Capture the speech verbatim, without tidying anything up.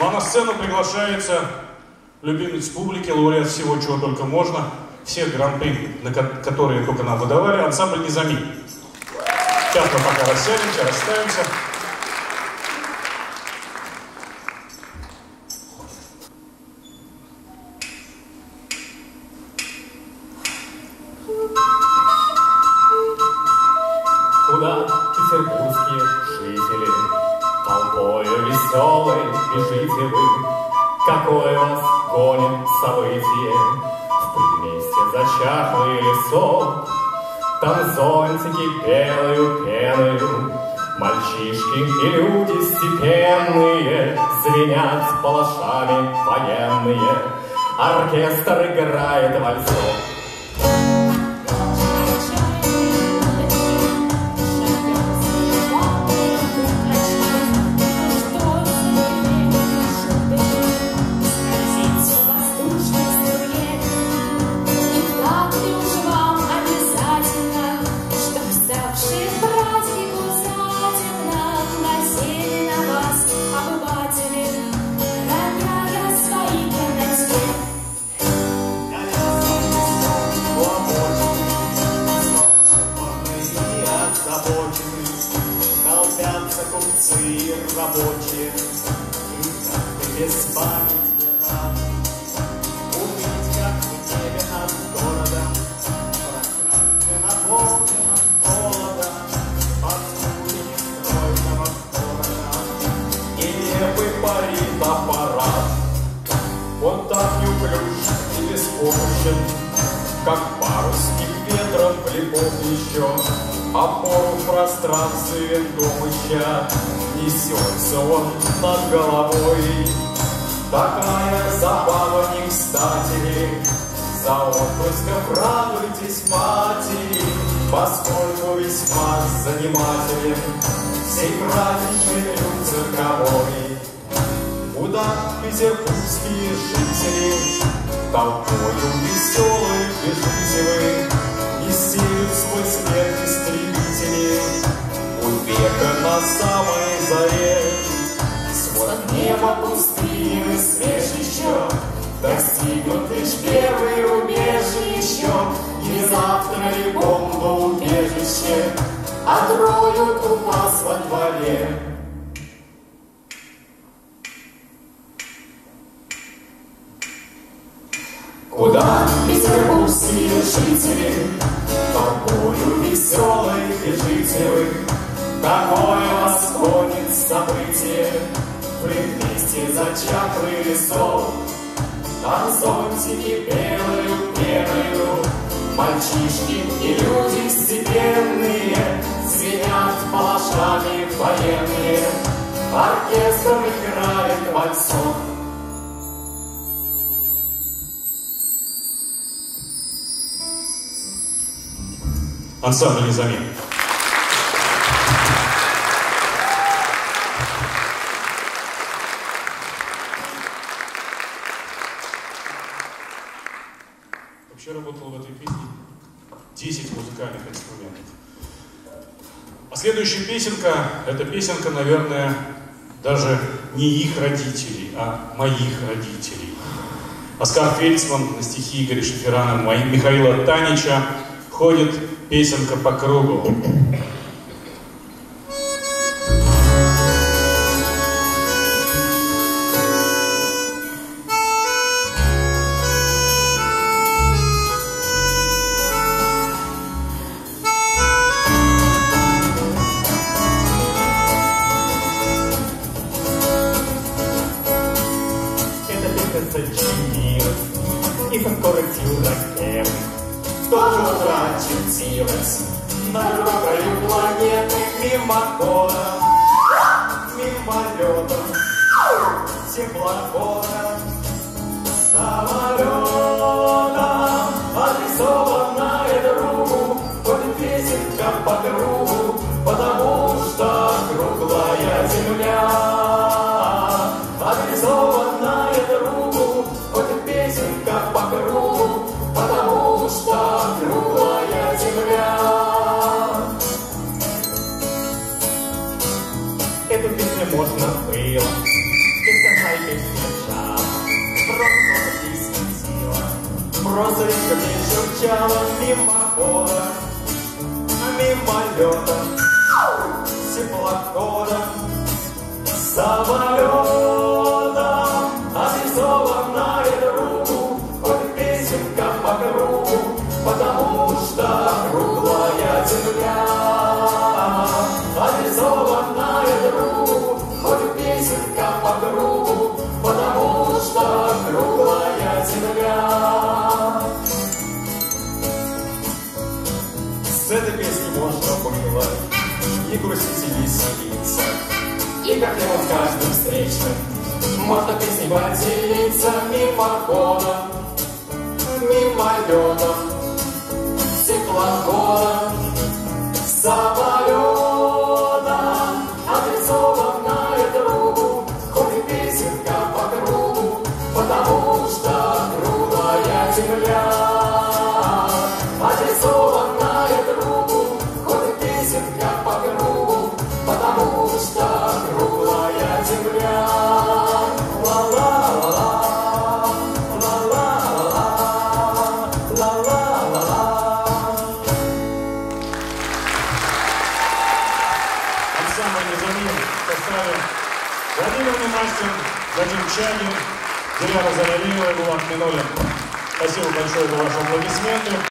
Ну а на сцену приглашается любимец публики, лауреат всего, чего только можно, всех гран-при, на которые только нам выдавали, ансамбль «Низами». Сейчас мы пока рассядемся, расставимся. Куда петербургские жители толпою веселой бежите вы? Какое вас гонит событие в предместье зачахлый лесок? Там зонтики белою пеною, мальчишки и люди степенные звенят палашами военные, оркестр играет вальсок. Рабочие, и как бы без памяти рад увидеть, как в небе над городом пространстве наполнено холодом, под звуки стройного города нелепый парит аппарат. Он так неуклюж и беспомощен, как парусник ветром влекут еще, опору в пространстве дом ища. Несется он над головой, такая забава не кстати. За отпрысков радуйтесь, матери, поскольку весьма занимателен сей праздничный люд цирковой. Куда петербургские жители толпою веселой бежите вы, и сеют свой след истребители у века на самой заре. Свод неба пустыни свеж еще, достигнут лишь первый рубеж еще, и завтра ли бомбоубежище отроют у нас во дворе. Куда петербургские жители толпою веселой бежите вы? Какое вас гонит событие в предместье зачахлый лесов? Там зонтики белою пеною, мальчишки и люди степенные звенят палашами военные, оркестр играет вальсок. Ансамбль «Низами». Вообще работало в этой песне десять музыкальных инструментов. А следующая песенка, это песенка, наверное, даже не их родителей, а моих родителей. Оскар Фельдсман на стихи Игоря Шеферана, Михаила Танича ходит песенка по кругу. И закоротил ракеты, тоже утра очутилась на другом краю планеты, мимоходом, мимолетом, теплоходом, самолетом, адресованная другу, ходит песенка по кругу, потому что круглая земля, адресованная другу, ходит песенка по кругу, потому что круглая земля. Эту песню можно было без конца и без встречала мимохода, мимолета, теплохода, самолета, адресованная другу, хоть песенка по кругу, потому что круглая земля. Адресованная другу, хоть песенка по кругу, потому что круглая земля. С этой песней можно было и грустить, и веселиться, и как я вот каждым встречным можно песней поделиться мимоходом, мимолетом, теплоходом, самолетом, адресованная другу, хоть и песенка по кругу, потому что круглая земля. Адресованная другу, хоть и песенка по кругу, потому что круглая земля. Ла-ла-ла-ла, ла-ла-ла-ла, ла-ла-ла-ла. Ансамбль «Мезонин» в составе Владимир Немастин, Владимир Чагин, Диляра Заралиева, Булат Минолин. Спасибо большое за ваши аплодисменты.